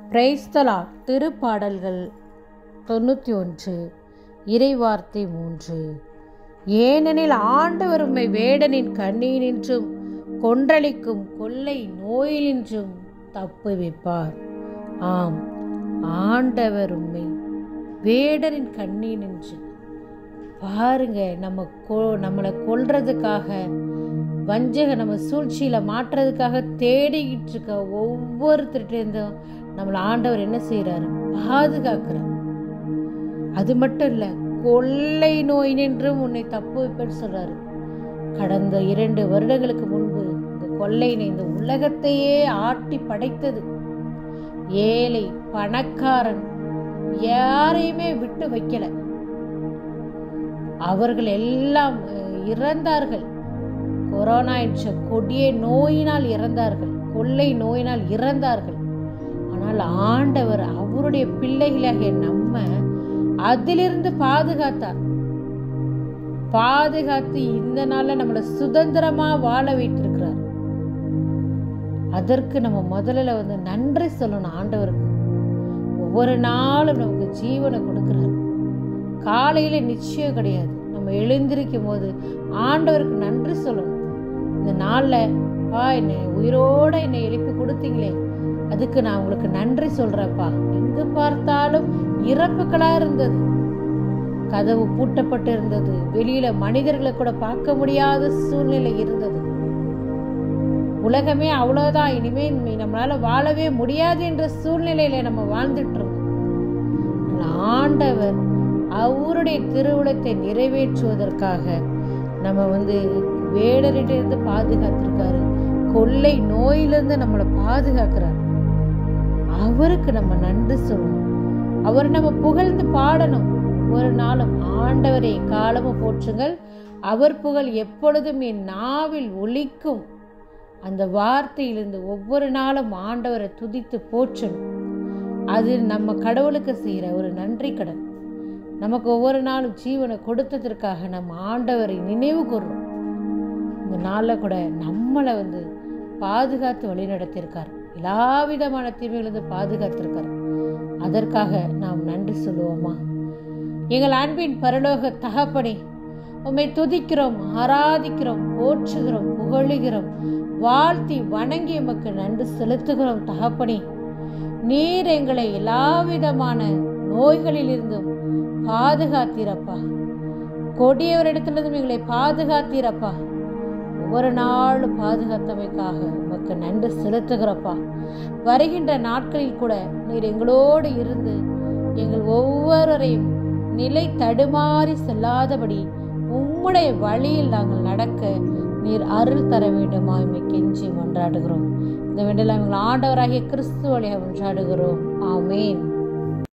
Praise the Lord. திருப்பாடல்கள் 91 இறைவார்த்தை 3. ஏனெனில் ஆண்டவர் உம்மை வேடனின் கண்ணியினின்றும் கொன்றளிக்கும் கொள்ளை நோயினின்றும் தப்புவிப்பார். ஆம், ஆண்டவர் உம்மை வேடரின் கண்ணியினின்று பாருங்க, நம்மளை கொல்றதுக்காக நம்ம சூழ்ச்சியில் மாற்றுறதுக்காக தேடிக்கிட்டு இருக்க ஒவ்வொருத்தருட்டேருந்தும் நம்மளை ஆண்டவர் என்ன செய்கிறாரு? பாதுகாக்கிறார். அது மட்டும் இல்லை, கொள்ளை நோய் நின்றும் உன்னை தப்பு வைப்பேன்னு சொல்றாரு. கடந்த 2 வருடங்களுக்கு முன்பு இந்த கொள்ளை நோய் இந்த உலகத்தையே ஆட்டி படைத்தது. ஏழை பணக்காரன் யாரையுமே விட்டு வைக்கல. அவர்கள் எல்லாம் இறந்தார்கள். கொரோனா என்ற கொடிய நோயினால் இறந்தார்கள், கொள்ளை நோயினால் இறந்தார்கள். ஆனால் ஆண்டவர் அவருடைய பிள்ளைகளாக நம்ம அதிலிருந்து பாதுகாத்து இந்த நாள்ல நம்மளை சுதந்திரமா வாழ வைத்திருக்கிறார். அதற்கு நம்ம முதல்ல நன்றி சொல்லணும் ஆண்டவருக்கு. ஒவ்வொரு நாளும் நமக்கு ஜீவனை கொடுக்கிறார். காலையில நிச்சயம் கிடையாது, நம்ம எழுந்திருக்கும் போது ஆண்டவருக்கு நன்றி சொல்லணும். இந்த நாளில் என்னை உயிரோட என்னை எழுப்பி கொடுத்தீங்களே, அதுக்கு நான் உங்களுக்கு நன்றி சொல்றேன்ப்பா. எங்கு பார்த்தாலும் இறப்புகளா இருந்தது, கதவு பூட்டப்பட்டு இருந்தது, வெளியில மனிதர்களை கூட பார்க்க முடியாத சூழ்நிலை இருந்தது. உலகமே அவ்வளவுதான், இனிமே நம்மளால வாழவே முடியாது என்ற சூழ்நிலையில நம்ம வாழ்ந்துட்டு இருந்தோம். ஆண்டவர் அவருடைய திருவுளத்தை நிறைவேற்றுவதற்காக நம்ம வேடரிட்ட இருந்து பாதுகாத்திருக்காரு, கொள்ளை நோயிலிருந்து நம்மளை பாதுகாக்கிறார். அவருக்கு நம்ம நன்றி சொல்லணும். அவர் நம்ம புகழ்ந்து பாடணும். ஒரு நாளும் ஆண்டவரை காலமும் போற்றுங்கள், அவர் புகழ் எப்பொழுதும் என் நாவில் ஒலிக்கும். அந்த வார்த்தையிலிருந்து ஒவ்வொரு நாளும் ஆண்டவரை துதித்து போற்றணும். அது நம்ம கடவுளுக்கு செய்கிற ஒரு நன்றி கடன். நமக்கு ஒவ்வொரு நாளும் ஜீவனை கொடுத்ததற்காக நம்ம ஆண்டவரை நினைவு கூறணும். இந்த நாளில் கூட நம்மளை பாதுகாத்து வழி நடத்தியிருக்கார். எல்லா விதமான தீமையிலிருந்து பாதுகாத்திருக்கார். அதற்காக நாம் நன்றி சொல்லுவோமா? எங்கள் அன்பின் பரலோக தகப்பனே, உம்மை துதிக்கிறோம், ஆராதிக்கிறோம், போற்றுகிறோம், புகழுகிறோம், வாழ்த்தி வணங்கி உமக்கு நன்றி செலுத்துகிறோம். தகப்பனே, நீர் எங்களை எல்லா விதமான நோய்களில் இருந்தும் பாதுகாத்தீரப்பா. கொடியவரிடத்திலிருந்தும் எங்களை பாதுகாத்தீரப்பா. ஒவ்வொரு நாளும் பாதுகாத்தமைக்காக உமக்கு நன்றி செலுத்துகிறப்பா. வருகின்ற நாட்களில் கூட நீர் எங்களோடு இருந்து எங்கள் ஒவ்வொருவரையும் நிலை தடுமாறி செல்லாதபடி உம்முடைய வழியில் நாங்கள் நடக்க நீர் அருள் தர வேண்டுமா கெஞ்சி மன்றாடுகிறோம். இந்த வேண்டியெல்லாம் எங்கள் ஆண்டவராகிய கிறிஸ்து வழியாக மன்றாடுகிறோம். ஆமேன்.